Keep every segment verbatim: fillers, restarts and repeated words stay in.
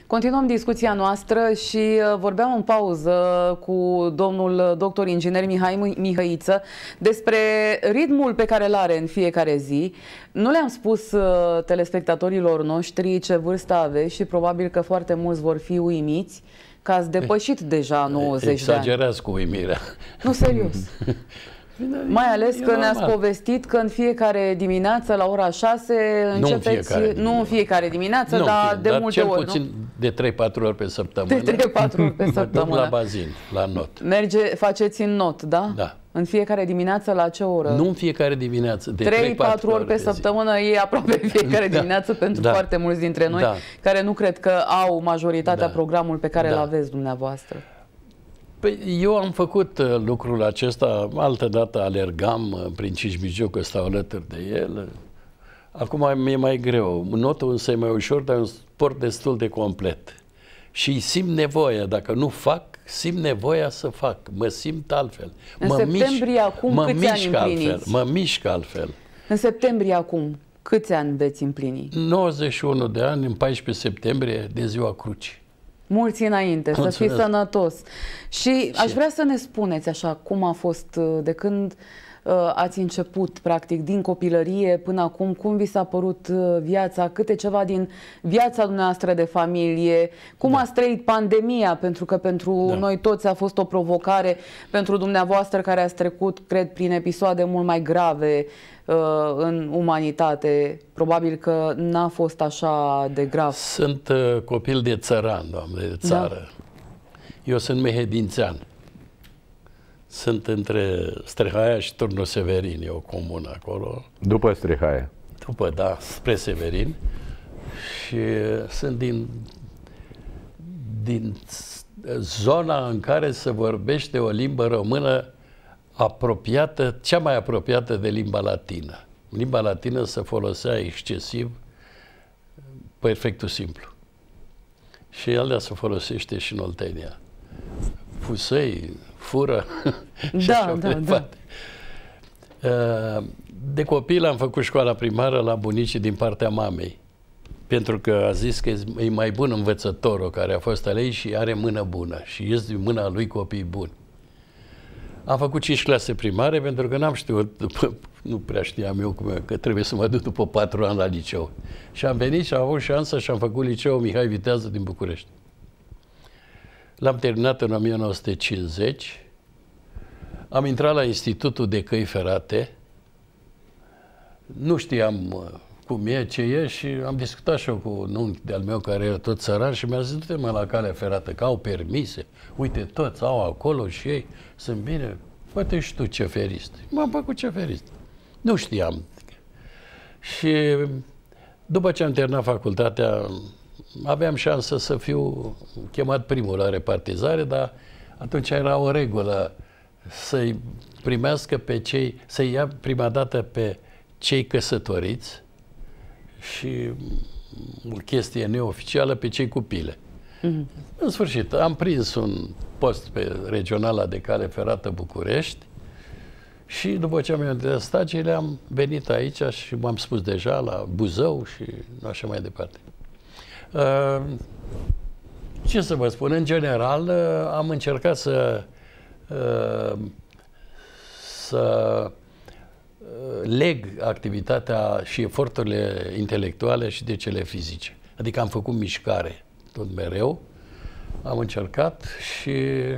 Continuăm discuția noastră și vorbeam în pauză cu domnul doctor inginer Mihai Mihăiță despre ritmul pe care îl are în fiecare zi. Nu le-am spus telespectatorilor noștri ce vârstă aveți și probabil că foarte mulți vor fi uimiți că ați depășit deja nouăzeci de ani. Exagerați cu uimirea. Nu, serios. Mai ales că ne-ați povestit că în fiecare dimineață la ora șase începeți, nu în fiecare, nu în fiecare dimineață, nu, dar de dar multe cel ori, puțin nu? de trei patru ori pe săptămână. De trei patru ori pe săptămână. La bazin, la not. Merge, faceți în not, da? Da. În fiecare dimineață la ce oră? Nu în fiecare dimineață, de trei patru ori pe zi. săptămână e aproape fiecare da. dimineață pentru da. foarte mulți dintre noi, da. care nu cred că au majoritatea da. programul pe care da. îl aveți dumneavoastră. Păi eu am făcut lucrul acesta, altă dată alergam prin Cismigiu, că stau alături de el. Acum mi-e mai greu. Notul însă e mai ușor, dar e un sport destul de complet. Și simt nevoia, dacă nu fac, simt nevoia să fac. Mă simt altfel. În mă septembrie mișc, acum mă câți ani mișc altfel, împliniți? mă mișc altfel. În septembrie acum câți ani veți împlini? nouăzeci și unu de ani, în paisprezece septembrie, de Ziua Crucii. Mulți înainte, mulțumesc. Să fii sănătos. Și aș vrea să ne spuneți așa, cum a fost de când uh, ați început, practic, din copilărie până acum, cum vi s-a părut uh, viața, câte ceva din viața dumneavoastră de familie, cum da. ați trăit pandemia, pentru că pentru da. noi toți a fost o provocare, pentru dumneavoastră care ați trecut, cred, prin episoade mult mai grave uh, în umanitate, probabil că n-a fost așa de grav. Sunt uh, copil de țăran, doamne, de țară. Da. Eu sunt mehedințean. Sunt între Strehaia și Turnul Severin, e o comună acolo. După Strehaia. După, da, spre Severin. Și sunt din, din zona în care se vorbește o limbă română apropiată, cea mai apropiată de limba latină. Limba latină se folosea excesiv, perfectul simplu. Și alea se folosește și în Oltenia. Fusăi, fură și da, așa da, mai departe. Da. De copil am făcut școala primară la bunicii din partea mamei, pentru că a zis că e mai bun învățătorul care a fost alei și are mână bună și ies din mâna lui copii buni. Am făcut cinci clase primare pentru că n-am știut, după, nu prea știam eu cum, că trebuie să mă duc după patru ani la liceu. Și am venit și am avut șansă și am făcut liceul Mihai Vitează din București. L-am terminat în o mie nouă sute cincizeci. Am intrat la Institutul de Căi Ferate. Nu știam cum e, ce e și am discutat și eu cu un unchi de-al meu care era tot țăran și mi-a zis, du-te mă la calea ferată, că au permise. Uite, toți au acolo și ei sunt bine. Poate și tu ceferist. M-am făcut ceferist. Nu știam. Și după ce am terminat facultatea, aveam șansă să fiu chemat primul la repartizare, dar atunci era o regulă să-i primească pe cei, să-i ia prima dată pe cei căsătoriți și o chestie neoficială pe cei cu pile. Mm-hmm. În sfârșit, am prins un post pe regionala de cale ferată București și după ce am intrat stagiile am venit aici și m-am spus deja la Buzău și așa mai departe. Uh, ce să vă spun? În general, uh, am încercat să uh, să leg activitatea și eforturile intelectuale și de cele fizice. Adică am făcut mișcare tot mereu, am încercat și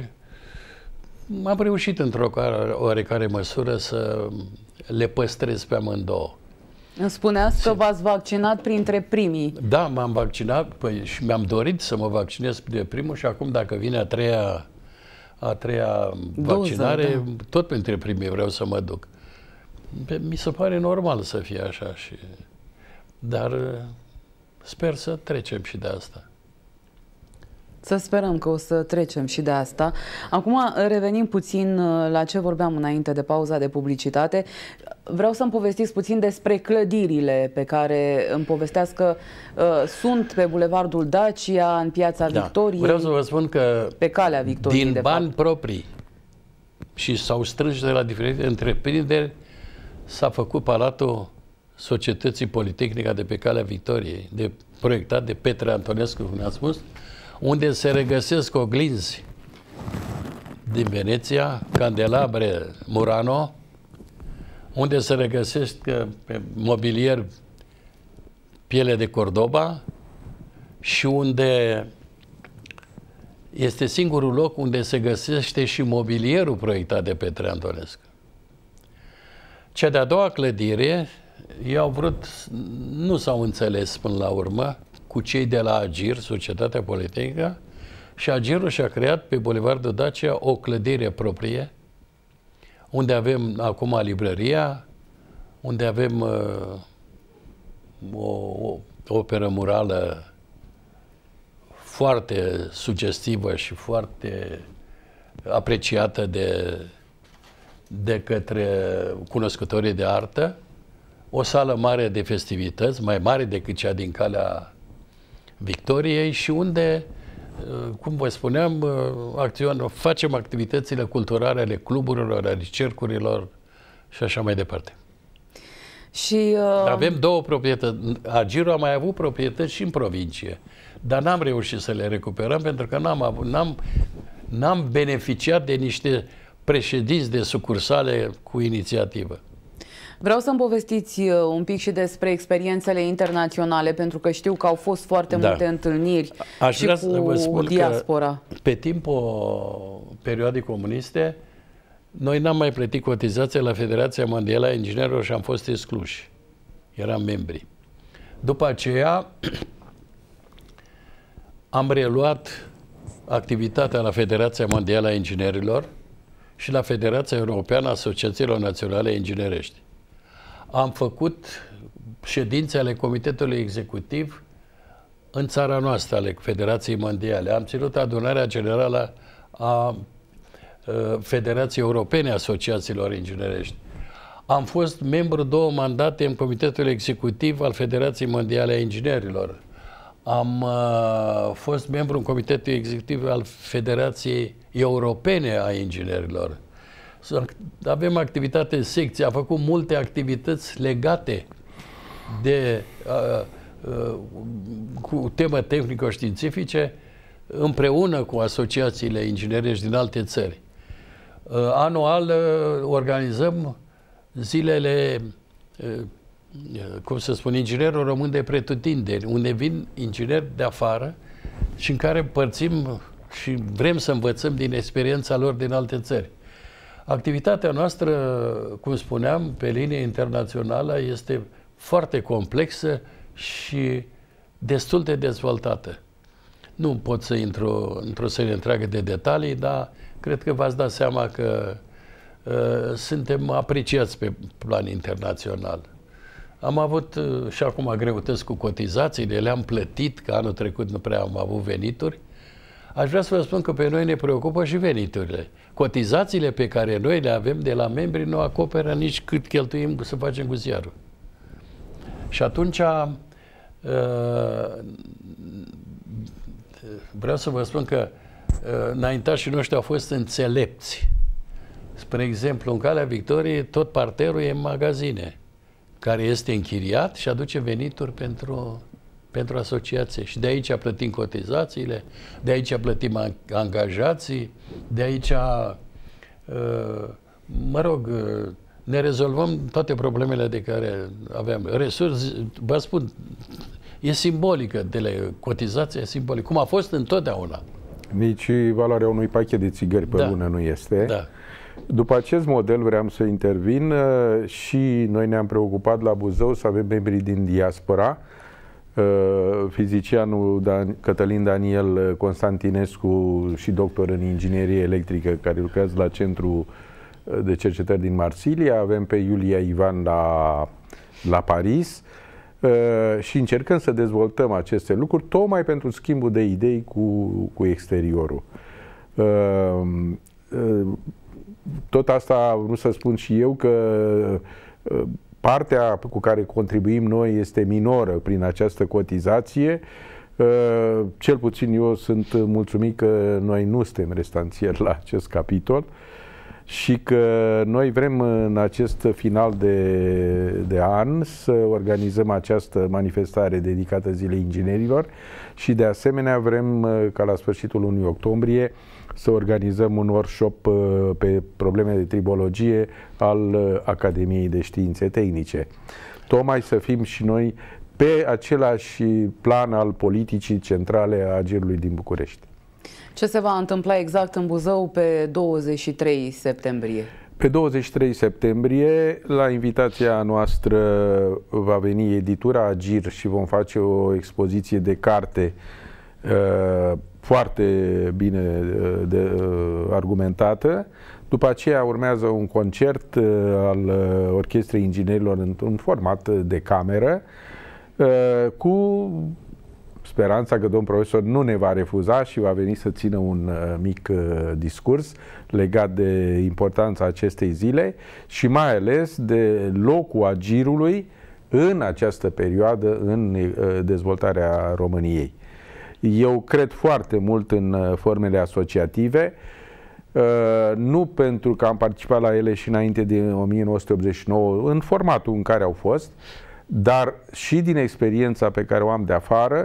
am reușit într-o oarecare măsură să le păstrez pe amândouă. Îmi spuneați că v-ați vaccinat printre primii. Da, m-am vaccinat păi, și mi-am dorit să mă vaccinez de primul și acum dacă vine a treia, a treia Doză, vaccinare, da. tot printre primii vreau să mă duc. Mi se pare normal să fie așa, și... dar sper să trecem și de asta. Să sperăm că o să trecem și de asta. Acum revenim puțin la ce vorbeam înainte de pauza de publicitate. Vreau să-mi povestiți puțin despre clădirile pe care îmi povesteați că uh, sunt pe Bulevardul Dacia, în Piața da. Victoriei. Vreau să vă spun că pe Calea Victoriei, din de bani fapt. proprii și s-au strâns de la diferite întreprinderi, s-a făcut Palatul Societății Politehnica de pe Calea Victoriei, de proiectat de Petre Antonescu, cum ne-a spus, unde se regăsesc oglinzi din Veneția, candelabre Murano, unde se regăsesc pe mobilier piele de Cordoba și unde este singurul loc unde se găsește și mobilierul proiectat de Petre Antonescu. Cea de-a doua clădire, ei au vrut, nu s-au înțeles până la urmă cu cei de la Agir, Societatea Politehnică, și Agirul și-a creat pe Bulevardul Dacia o clădire proprie, unde avem acum librăria, unde avem uh, o, o operă murală foarte sugestivă și foarte apreciată de, de către cunoscătorii de artă, o sală mare de festivități, mai mare decât cea din Calea Victoriei și unde, cum vă spuneam, acțion, facem activitățile culturale ale cluburilor, ale cercurilor și așa mai departe. Și, uh... avem două proprietăți. Agirul a mai avut proprietăți și în provincie, dar n-am reușit să le recuperăm pentru că n-am avut, n-am, n-am beneficiat de niște președinți de sucursale cu inițiativă. Vreau să-mi povestiți un pic și despre experiențele internaționale, pentru că știu că au fost foarte da. multe întâlniri Aș și cu vă spun diaspora. Că pe timpul perioadei comuniste, noi n-am mai plătit cotizație la Federația Mondială a Inginerilor și am fost excluși. Eram membri. După aceea am reluat activitatea la Federația Mondială a Inginerilor și la Federația Europeană a Asociațiilor Naționale Inginerești. Am făcut ședințe ale Comitetului Executiv în țara noastră, ale Federației Mondiale. Am ținut adunarea generală a Federației Europene a Asociațiilor Inginerești. Am fost membru două mandate în Comitetul Executiv al Federației Mondiale a Inginerilor. Am uh, fost membru în Comitetul Executiv al Federației Europene a Inginerilor. Avem activitate în secție, am făcut multe activități legate de uh, uh, cu temă tehnico-științifice împreună cu asociațiile inginerești din alte țări. Uh, anual uh, organizăm zilele, uh, cum să spun, inginerul român de pretutindeni, unde vin ingineri de afară și în care împărțim și vrem să învățăm din experiența lor din alte țări. Activitatea noastră, cum spuneam, pe linie internațională este foarte complexă și destul de dezvoltată. Nu pot să intru într-o serie întreagă de detalii, dar cred că v-ați dat seama că uh, suntem apreciați pe plan internațional. Am avut uh, și acum greutăți cu cotizațiile, le-am plătit, că anul trecut nu prea am avut venituri. Aș vrea să vă spun că pe noi ne preocupă și veniturile. Cotizațiile pe care noi le avem de la membri nu acoperă nici cât cheltuim să facem cu ziarul. Și atunci uh, vreau să vă spun că uh, înaintașii noștri au fost înțelepți. Spre exemplu, în Calea Victoriei, tot parterul e în magazine, care este închiriat și aduce venituri pentru... pentru asociație. Și de aici plătim cotizațiile, de aici plătim angajații, de aici, mă rog, ne rezolvăm toate problemele de care aveam. Resurse, vă spun, e simbolică, de cotizația e simbolică, cum a fost întotdeauna. Nici valoarea unui pachet de țigări pe da. lună nu este. Da. După acest model vreau să intervin și noi ne-am preocupat la Buzău să avem membrii din diaspora. Fizicianul Dan, Cătălin Daniel Constantinescu și doctor în inginerie electrică care lucrează la Centrul de Cercetări din Marsilia, avem pe Iulia Ivan la, la Paris și încercăm să dezvoltăm aceste lucruri tocmai pentru schimbul de idei cu, cu exteriorul. Tot asta vreau să spun și eu că partea cu care contribuim noi este minoră prin această cotizație. Cel puțin eu sunt mulțumit că noi nu suntem restanțieri la acest capitol și că noi vrem în acest final de, de an să organizăm această manifestare dedicată Zilei Inginerilor și de asemenea vrem ca la sfârșitul lunii octombrie să organizăm un workshop pe probleme de tribologie al Academiei de Științe Tehnice. Tocmai să fim și noi pe același plan al politicii centrale a Agirului din București. Ce se va întâmpla exact în Buzău pe douăzeci și trei septembrie? Pe douăzeci și trei septembrie, la invitația noastră, va veni editura Agir și vom face o expoziție de carte uh, foarte bine uh, de, uh, argumentată. După aceea urmează un concert uh, al uh, Orchestrei Inginerilor într-un format de cameră, uh, cu speranța că domnul profesor nu ne va refuza și va veni să țină un uh, mic uh, discurs legat de importanța acestei zile și mai ales de locul Agirului în această perioadă în uh, dezvoltarea României. Eu cred foarte mult în uh, formele asociative, uh, nu pentru că am participat la ele și înainte de o mie nouă sute optzeci și nouă, în formatul în care au fost, dar și din experiența pe care o am de afară.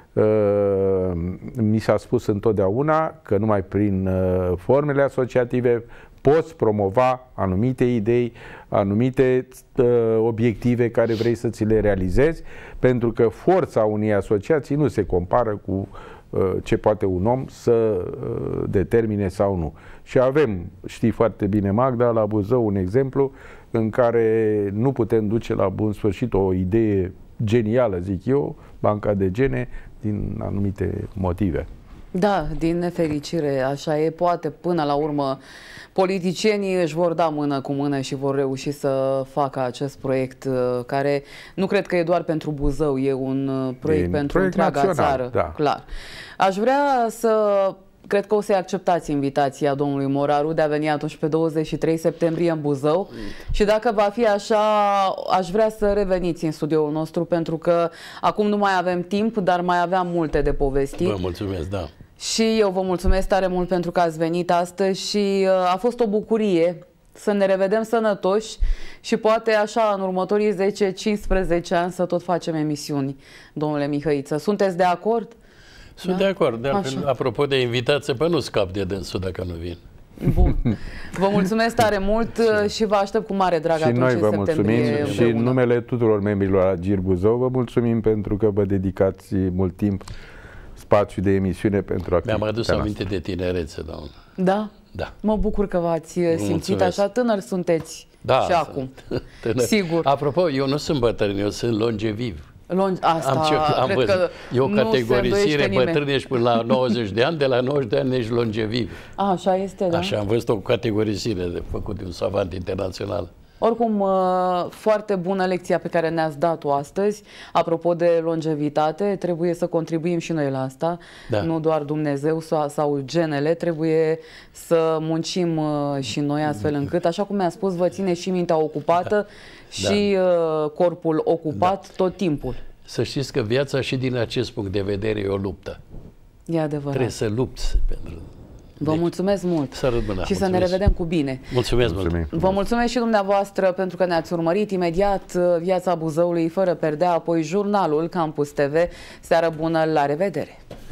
Uh, mi s-a spus întotdeauna că numai prin uh, formele asociative poți promova anumite idei, anumite uh, obiective care vrei să ți le realizezi, pentru că forța unei asociații nu se compară cu uh, ce poate un om să uh, determine sau nu. Și avem, știi foarte bine Magda, la Buzău un exemplu în care nu putem duce la bun sfârșit o idee genială, zic eu, banca de gene, din anumite motive. Da, din nefericire, așa e. Poate până la urmă politicienii își vor da mână cu mână și vor reuși să facă acest proiect, care nu cred că e doar pentru Buzău, e un proiect e pentru proiect întreaga național, țară. Da. Clar. Aș vrea să... Cred că o să-i acceptați invitația domnului Moraru de a veni atunci pe douăzeci și trei septembrie în Buzău și dacă va fi așa, aș vrea să reveniți în studioul nostru, pentru că acum nu mai avem timp, dar mai aveam multe de povestit. Vă mulțumesc, da. Și eu vă mulțumesc tare mult pentru că ați venit astăzi și a fost o bucurie să ne revedem sănătoși și poate așa în următorii zece cincisprezece ani să tot facem emisiuni, domnule Mihăiță. Sunteți de acord? Sunt da? de acord. De altfel, apropo de invitație, pe nu scap de dânsul dacă nu vin. Bun. Vă mulțumesc tare mult și vă aștept cu mare drag și atunci noi vă în mulțumim și în numele tuturor membrilor Agir Buzău vă mulțumim pentru că vă dedicați mult timp, spațiu de emisiune pentru activitatea Mi-am adus aminte de tinerețe, doamnă. Da? Da. Mă bucur că v-ați simțit mulțumesc. Așa, tânăr sunteți da, și acum. Tânăr. Sigur. Apropo, eu nu sunt bătrân, eu sunt longeviv. Long, asta, am ce, am cred văzut. Că e o categorisire, bătrân ești până la nouăzeci de ani, de la nouăzeci de ani ești longeviv. A, așa este, da? Așa, am văzut o categorisire de făcut de un savant internațional. Oricum, foarte bună lecția pe care ne-ați dat-o astăzi. Apropo de longevitate, trebuie să contribuim și noi la asta. Da. Nu doar Dumnezeu sau, sau genele, trebuie să muncim și noi astfel încât, așa cum mi-a spus, vă ține și mintea ocupată da. și da. corpul ocupat da. tot timpul. Să știți că viața și din acest punct de vedere e o luptă. E adevărat. Trebuie să lupți pentru... Vă deci, mulțumesc mult să rămână, și mulțumesc. să ne revedem cu bine. Mulțumesc mult. Vă mulțumesc și dumneavoastră pentru că ne-ați urmărit. Imediat Viața Buzăului fără perdea, apoi jurnalul Campus T V. Seară bună, la revedere!